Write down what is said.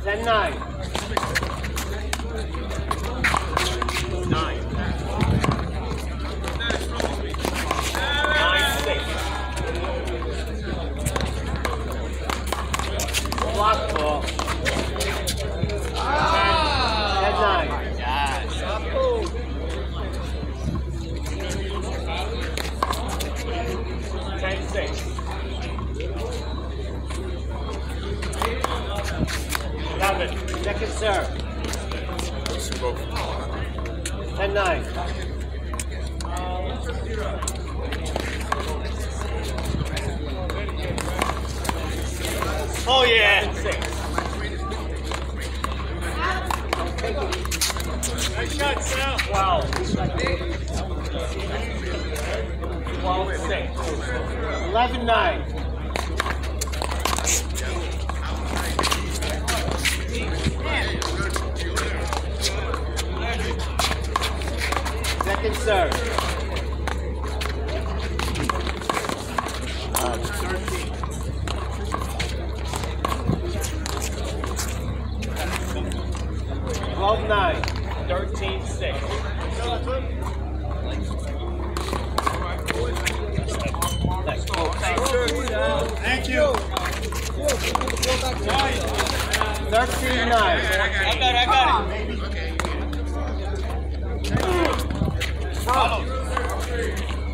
10-9. 9. 9-6. Block ball. 10-9. Yes. 10-6. 11. Second serve. 10-9. Oh yeah. 10-6. Nice shot, Sal. 12. 12-6. 11-9. Second serve. 12-9. 13-6. Thank you. 13-9. I got it. Follow.